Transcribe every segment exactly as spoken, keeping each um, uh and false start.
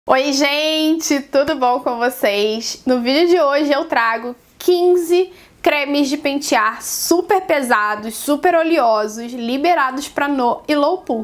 Oi gente, tudo bom com vocês? No vídeo de hoje eu trago quinze cremes de pentear super pesados, super oleosos, liberados para no e low poo.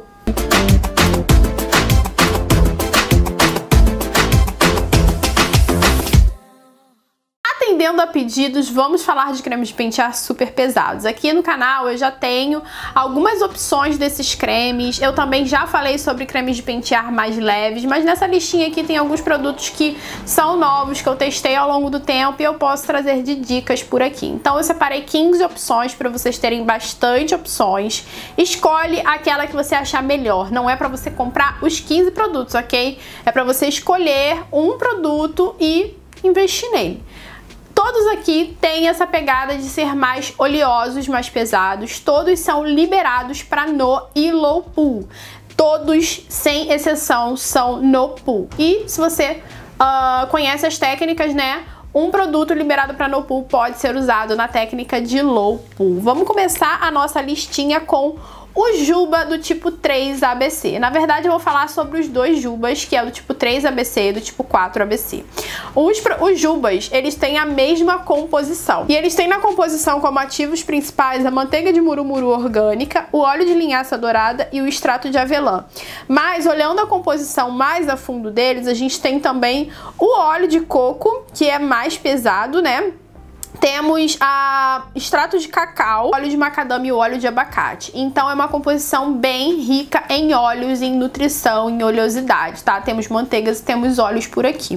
Atendendo a pedidos, vamos falar de cremes de pentear super pesados. Aqui no canal eu já tenho algumas opções desses cremes. Eu também já falei sobre cremes de pentear mais leves, mas nessa listinha aqui tem alguns produtos que são novos, que eu testei ao longo do tempo e eu posso trazer de dicas por aqui. Então eu separei quinze opções para vocês terem bastante opções. Escolhe aquela que você achar melhor. Não é para você comprar os quinze produtos, ok? É para você escolher um produto e investir nele. Todos aqui têm essa pegada de ser mais oleosos, mais pesados. Todos são liberados para no e low poo. Todos, sem exceção, são no poo. E se você uh, conhece as técnicas, né? Um produto liberado para no poo pode ser usado na técnica de low poo. Vamos começar a nossa listinha com o Juba do tipo três A B C. Na verdade, eu vou falar sobre os dois Jubas, que é do tipo três A B C e do tipo quatro A B C. Os, os Jubas, eles têm a mesma composição. E eles têm na composição como ativos principais a manteiga de murumuru orgânica, o óleo de linhaça dourada e o extrato de avelã. Mas, olhando a composição mais a fundo deles, a gente tem também o óleo de coco, que é mais pesado, né? Temos a extrato de cacau, óleo de macadâmia e óleo de abacate. Então é uma composição bem rica em óleos, em nutrição, em oleosidade, tá? Temos manteigas e temos óleos por aqui.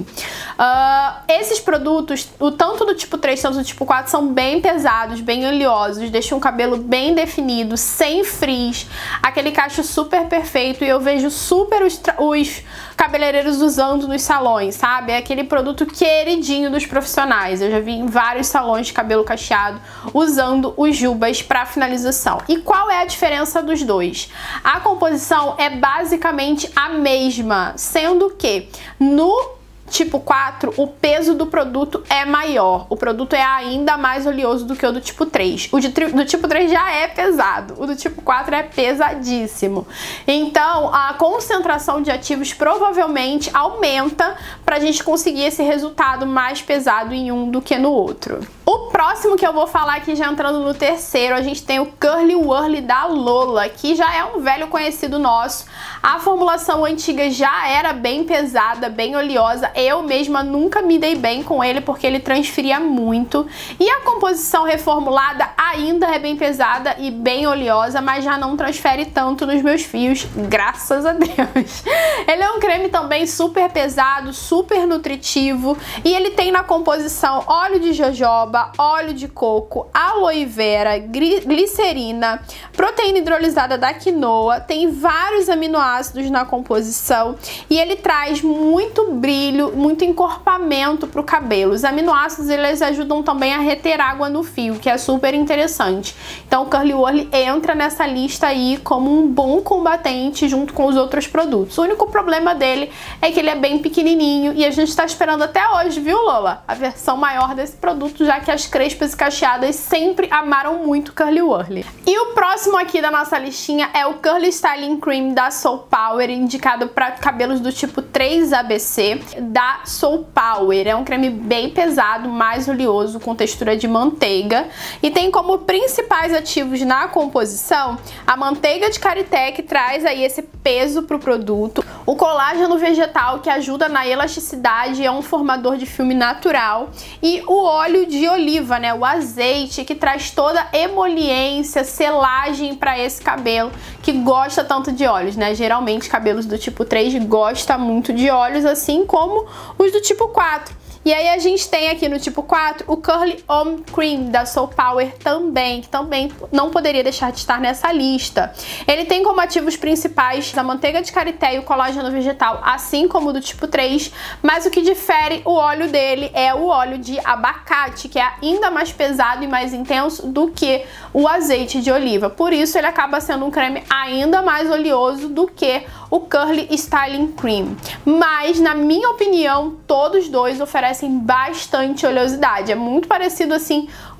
Uh, esses produtos, o tanto do tipo três quanto do tipo quatro, são bem pesados, bem oleosos, deixam o cabelo bem definido, sem frizz, aquele cacho super perfeito, e eu vejo super os, os cabeleireiros usando nos salões, sabe? É aquele produto queridinho dos profissionais. Eu já vi em vários salões de cabelo cacheado usando os Jubas para finalização. E qual é a diferença dos dois? A composição é basicamente a mesma, sendo que no tipo quatro, o peso do produto é maior. O produto é ainda mais oleoso do que o do tipo três. O de, do tipo três já é pesado. O do tipo quatro é pesadíssimo. Então, a concentração de ativos provavelmente aumenta pra gente conseguir esse resultado mais pesado em um do que no outro. O próximo que eu vou falar aqui, já entrando no terceiro, a gente tem o Curly Wurly da Lola, que já é um velho conhecido nosso. A formulação antiga já era bem pesada, bem oleosa. Eu mesma nunca me dei bem com ele porque ele transferia muito. E a composição reformulada ainda é bem pesada e bem oleosa, mas já não transfere tanto nos meus fios, graças a Deus. Ele é um creme também super pesado, super nutritivo, e ele tem na composição óleo de jojoba, óleo de coco, aloe vera, glicerina, proteína hidrolisada da quinoa, tem vários aminoácidos na composição e ele traz muito brilho, muito encorpamento para o cabelo. Os aminoácidos, eles ajudam também a reter água no fio, que é super interessante. Então o Curly Wurly entra nessa lista aí como um bom combatente junto com os outros produtos. O único problema dele é que ele é bem pequenininho e a gente está esperando até hoje, viu, Lola? A versão maior desse produto, já que as crespas e cacheadas sempre amaram muito Curly Wurly. E o próximo aqui da nossa listinha é o Curly Styling Cream da Soul Power, indicado para cabelos do tipo três A B C, da Soul Power. É um creme bem pesado, mais oleoso, com textura de manteiga, e tem como principais ativos na composição a manteiga de karité, que traz aí esse peso pro produto, o colágeno vegetal, que ajuda na elasticidade, é um formador de filme natural, e o óleo de oliva, né, o azeite, que traz toda emoliência, selagem para esse cabelo que gosta tanto de óleos, né? Geralmente cabelos do tipo três gostam muito de óleos, assim como os do tipo quatro. E aí a gente tem aqui no tipo quatro o Curly Om Cream da Soul Power também, que também não poderia deixar de estar nessa lista. Ele tem como ativos principais a manteiga de karité e o colágeno vegetal, assim como o do tipo três, mas o que difere o óleo dele é o óleo de abacate, que é ainda mais pesado e mais intenso do que o azeite de oliva. Por isso ele acaba sendo um creme ainda mais oleoso do que o Curly Styling Cream. Mas, na minha opinião, todos dois oferecem bastante oleosidade. É muito parecido assim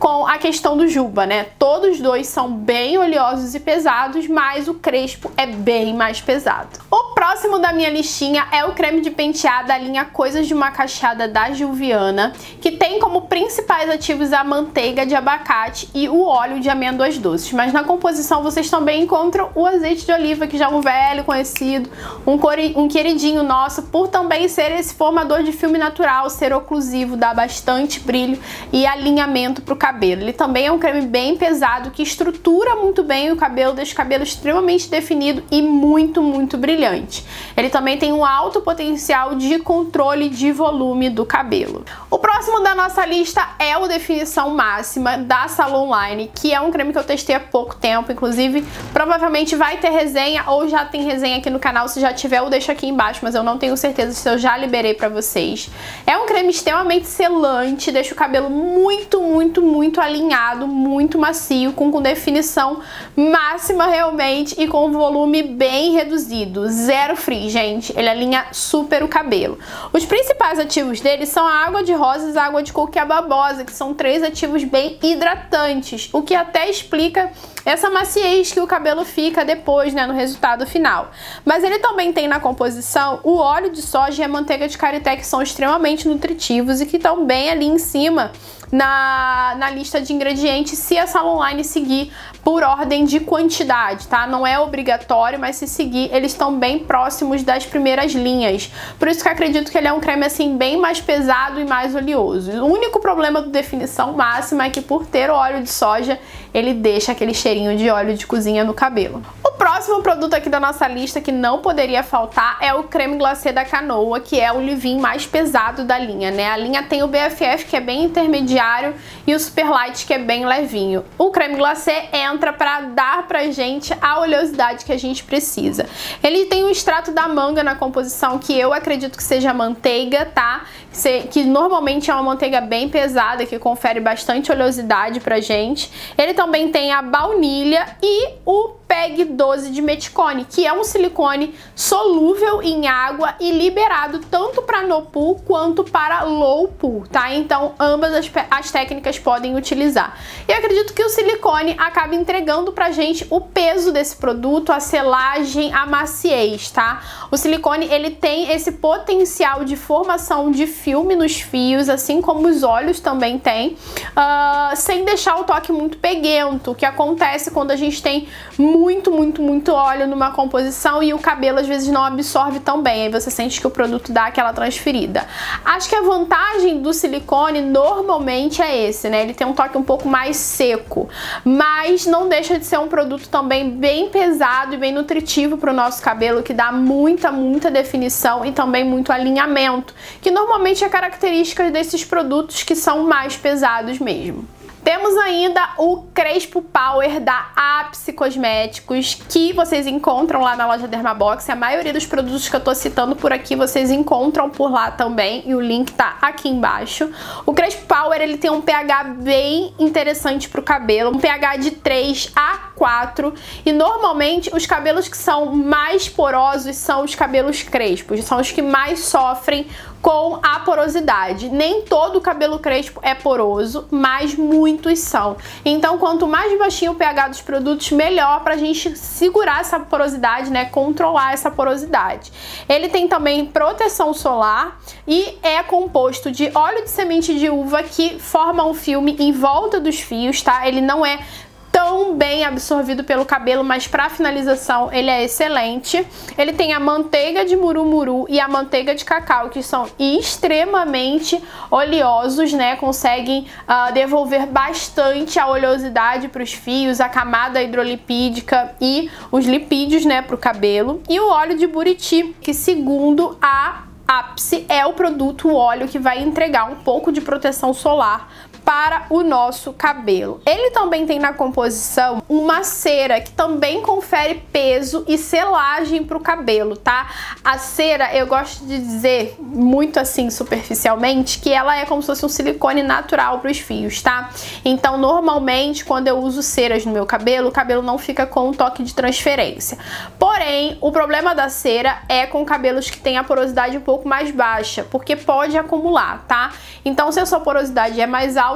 com a questão do Juba, né? Todos dois são bem oleosos e pesados, mas o Crespo é bem mais pesado. O próximo da minha listinha é o creme de pentear da linha Coisas de uma Cacheada da Gilviana, que tem como principais ativos a manteiga de abacate e o óleo de amêndoas doces. Mas na composição vocês também encontram o azeite de oliva, que já é um velho conhecido, um, um queridinho nosso, por também ser esse formador de filme natural, ser oclusivo, dá bastante brilho e alinhamento para o cabelo. Ele também é um creme bem pesado que estrutura muito bem o cabelo, deixa o cabelo extremamente definido e muito, muito brilhante. Ele também tem um alto potencial de controle de volume do cabelo. O próximo da nossa lista é o Definição Máxima da Salon Line, que é um creme que eu testei há pouco tempo, inclusive provavelmente vai ter resenha ou já tem resenha aqui no canal. Se já tiver, eu deixo aqui embaixo, mas eu não tenho certeza se eu já liberei pra vocês. É um creme extremamente selante, deixa o cabelo muito, muito, muito alinhado, muito macio, com, com definição máxima realmente e com volume bem reduzido, zero free, gente. Ele alinha super o cabelo. Os principais ativos dele são a água de rosas e a água de coco e a babosa, que são três ativos bem hidratantes, o que até explica essa maciez que o cabelo fica depois, né, no resultado final. Mas ele também tem na composição o óleo de soja e a manteiga de karité, que são extremamente nutritivos e que estão bem ali em cima na, na lista de ingredientes, se a Salon Line seguir por ordem de quantidade, tá? Não é obrigatório, mas se seguir, eles estão bem próximos das primeiras linhas. Por isso que eu acredito que ele é um creme assim bem mais pesado e mais oleoso. O único problema do Definição Máxima é que, por ter o óleo de soja, ele deixa aquele cheirinho de óleo de cozinha no cabelo. O próximo produto aqui da nossa lista que não poderia faltar é o creme glacê da Canoa, que é o leave-in mais pesado da linha, né? A linha tem o B F F, que é bem intermediário, e o Super Light, que é bem levinho. O creme glacê entra para dar pra gente a oleosidade que a gente precisa. Ele tem o extrato da manga na composição, que eu acredito que seja manteiga, tá? Que normalmente é uma manteiga bem pesada, que confere bastante oleosidade pra gente. Ele também tem a baunilha e o P E G doze de Meticone, que é um silicone solúvel em água e liberado tanto para no pool quanto para low pool, tá? Então ambas as, as técnicas podem utilizar. E eu acredito que o silicone acaba entregando pra gente o peso desse produto, a selagem, a maciez, tá? O silicone, ele tem esse potencial de formação de filme nos fios, assim como os óleos também tem, uh, sem deixar o toque muito peguento, o que acontece quando a gente tem muito, muito, muito óleo numa composição e o cabelo às vezes não absorve tão bem, aí você sente que o produto dá aquela transferida. Acho que a vantagem do silicone normalmente é esse, né? Ele tem um toque um pouco mais seco, mas não deixa de ser um produto também bem pesado e bem nutritivo para o nosso cabelo, que dá muita, muita definição e também muito alinhamento, que normalmente é característica desses produtos que são mais pesados mesmo. Temos ainda o Crespo Power da Ápice Cosméticos, que vocês encontram lá na loja Dermabox. A maioria dos produtos que eu tô citando por aqui vocês encontram por lá também, e o link tá aqui embaixo. O Crespo Power, ele tem um pH bem interessante pro cabelo, um pH de três a quatro, e normalmente os cabelos que são mais porosos são os cabelos crespos, são os que mais sofrem com a porosidade. Nem todo o cabelo crespo é poroso, mas muitos são. Então, quanto mais baixinho o pH dos produtos, melhor pra gente segurar essa porosidade, né? Controlar essa porosidade. Ele tem também proteção solar e é composto de óleo de semente de uva, que forma um filme em volta dos fios, tá? Ele não é tão bem absorvido pelo cabelo, mas para finalização ele é excelente. Ele tem a manteiga de murumuru e a manteiga de cacau, que são extremamente oleosos, né? Conseguem uh, devolver bastante a oleosidade para os fios, a camada hidrolipídica e os lipídios, né, para o cabelo. E o óleo de buriti, que segundo a Ápice é o produto, o óleo que vai entregar um pouco de proteção solar para o nosso cabelo. Ele também tem na composição uma cera que também confere peso e selagem para o cabelo, tá? A cera, eu gosto de dizer muito assim superficialmente que ela é como se fosse um silicone natural para os fios, tá? Então normalmente quando eu uso ceras no meu cabelo, o cabelo não fica com um toque de transferência. Porém, o problema da cera é com cabelos que têm a porosidade um pouco mais baixa, porque pode acumular, tá? Então se a sua porosidade é mais alta,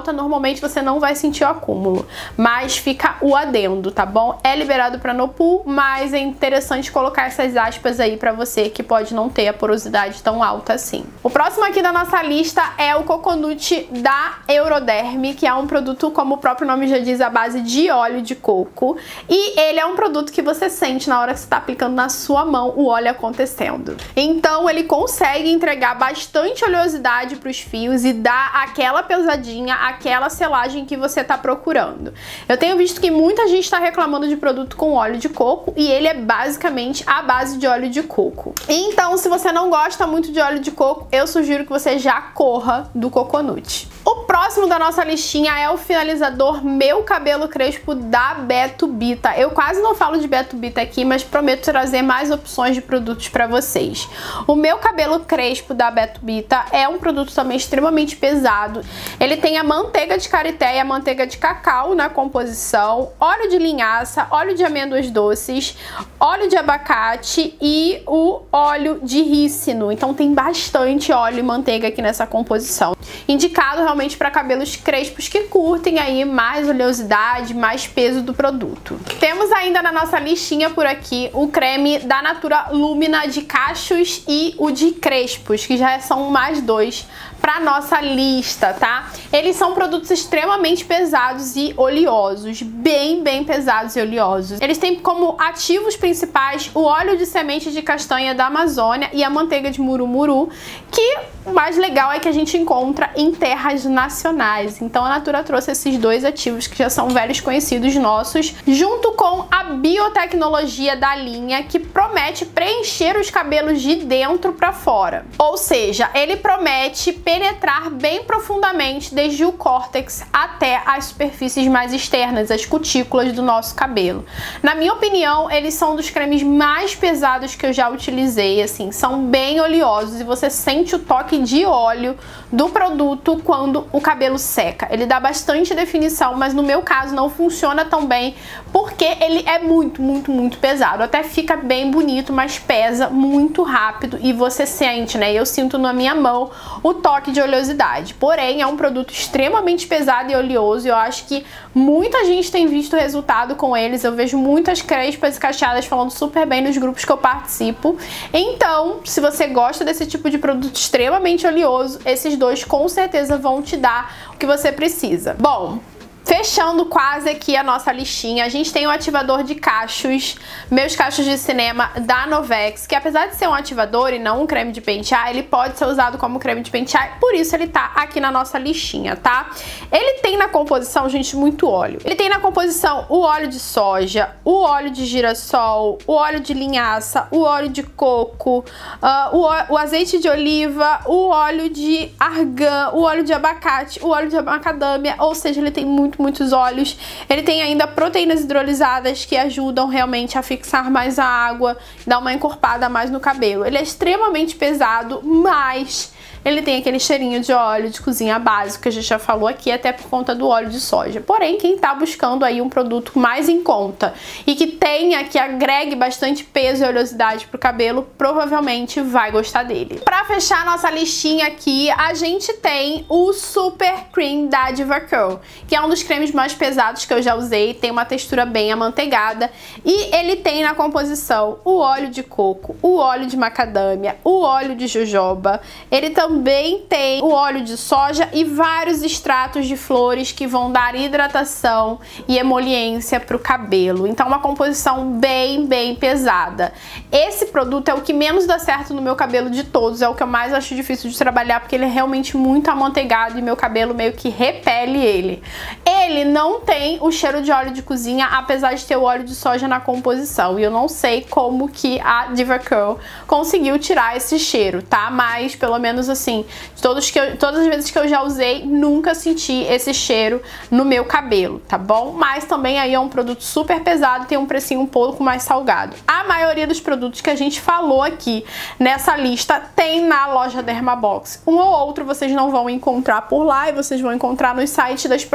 alta, normalmente você não vai sentir o acúmulo, mas fica o adendo, tá bom? É liberado para no pool, mas é interessante colocar essas aspas aí para você que pode não ter a porosidade tão alta assim. O próximo aqui da nossa lista é o Coconut da Euroderm, que é um produto, como o próprio nome já diz, à base de óleo de coco, e ele é um produto que você sente na hora que você está aplicando na sua mão o óleo acontecendo. Então ele consegue entregar bastante oleosidade para os fios e dar aquela pesadinha, aquela selagem que você está procurando. Eu tenho visto que muita gente está reclamando de produto com óleo de coco e ele é basicamente a base de óleo de coco. Então, se você não gosta muito de óleo de coco, eu sugiro que você já corra do Coconut. O próximo da nossa listinha é o finalizador Meu Cabelo Crespo da Betubita. Eu quase não falo de Betubita aqui, mas prometo trazer mais opções de produtos para vocês. O Meu Cabelo Crespo da Betubita é um produto também extremamente pesado. Ele tem a manteiga de karité e a manteiga de cacau na composição, óleo de linhaça, óleo de amêndoas doces, óleo de abacate e o óleo de rícino. Então tem bastante óleo e manteiga aqui nessa composição. Indicado realmente para cabelos crespos que curtem aí mais oleosidade, mais peso do produto. Temos ainda na nossa listinha por aqui o creme da Natura Lumina de cachos e o de crespos, que já são mais dois para nossa lista, tá? Eles são produtos extremamente pesados e oleosos, bem, bem pesados e oleosos. Eles têm como ativos principais o óleo de semente de castanha da Amazônia e a manteiga de murumuru, que o mais legal é que a gente encontra em terras nacionais. Então a Natura trouxe esses dois ativos que já são velhos conhecidos nossos, junto com a biotecnologia da linha, que promete preencher os cabelos de dentro para fora. Ou seja, ele promete penetrar bem profundamente desde o córtex até as superfícies mais externas, as cutículas do nosso cabelo. Na minha opinião, eles são um dos cremes mais pesados que eu já utilizei, assim, são bem oleosos e você sente o toque de óleo do produto quando o cabelo seca. Ele dá bastante definição, mas no meu caso não funciona tão bem porque ele é muito, muito, muito pesado. Até fica bem bonito, mas pesa muito rápido e você sente, né? Eu sinto na minha mão o toque de oleosidade. Porém, é um produto extremamente pesado e oleoso e eu acho que muita gente tem visto o resultado com eles. Eu vejo muitas crespas e cacheadas falando super bem nos grupos que eu participo. Então, se você gosta desse tipo de produto extremamente oleoso, esses dois com certeza vão te dar o que você precisa. Bom, fechando quase aqui a nossa listinha, a gente tem o ativador de cachos, Meus Cachos de Cinema da Novex, que apesar de ser um ativador e não um creme de pentear, ele pode ser usado como creme de pentear, por isso ele tá aqui na nossa listinha, tá? Ele tem na composição, gente, muito óleo. Ele tem na composição o óleo de soja, o óleo de girassol, o óleo de linhaça, o óleo de coco, uh, o, o azeite de oliva, o óleo de argan, o óleo de abacate, o óleo de macadâmia, ou seja, ele tem muito muitos óleos. Ele tem ainda proteínas hidrolisadas que ajudam realmente a fixar mais a água, dar uma encorpada mais no cabelo. Ele é extremamente pesado, mas ele tem aquele cheirinho de óleo de cozinha básico que a gente já falou aqui, até por conta do óleo de soja. Porém, quem tá buscando aí um produto mais em conta e que tenha, que agregue bastante peso e oleosidade pro cabelo, provavelmente vai gostar dele. Pra fechar a nossa listinha aqui, a gente tem o Super Cream da DivaCurl, que é um dos cremes mais pesados que eu já usei, tem uma textura bem amanteigada e ele tem na composição o óleo de coco, o óleo de macadâmia, o óleo de jojoba, ele também Também tem o óleo de soja e vários extratos de flores que vão dar hidratação e emoliência para o cabelo. Então, uma composição bem, bem pesada. Esse produto é o que menos dá certo no meu cabelo de todos, é o que eu mais acho difícil de trabalhar, porque ele é realmente muito amanteigado e meu cabelo meio que repele ele. Ele não tem o cheiro de óleo de cozinha, apesar de ter o óleo de soja na composição. E eu não sei como que a DivaCurl conseguiu tirar esse cheiro, tá? Mas, pelo menos assim, Assim, todos que eu, todas as vezes que eu já usei, nunca senti esse cheiro no meu cabelo, tá bom? Mas também aí é um produto super pesado, tem um precinho um pouco mais salgado. A maioria dos produtos que a gente falou aqui nessa lista tem na loja Dermabox. Um ou outro vocês não vão encontrar por lá e vocês vão encontrar nos sites das próprias marcas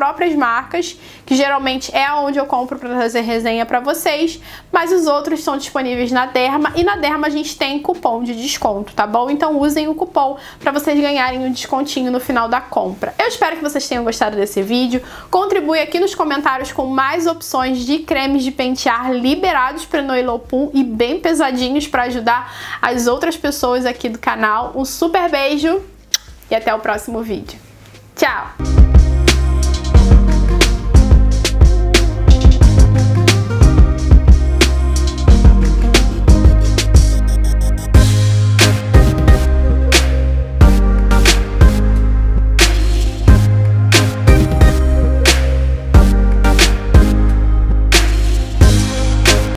marcas, que geralmente é onde eu compro para trazer resenha para vocês, mas os outros são disponíveis na Derma, e na Derma a gente tem cupom de desconto, tá bom? Então usem o cupom para vocês ganharem um descontinho no final da compra. Eu espero que vocês tenham gostado desse vídeo. Contribui aqui nos comentários com mais opções de cremes de pentear liberados para no Elopool e bem pesadinhos para ajudar as outras pessoas aqui do canal. Um super beijo e até o próximo vídeo. Tchau!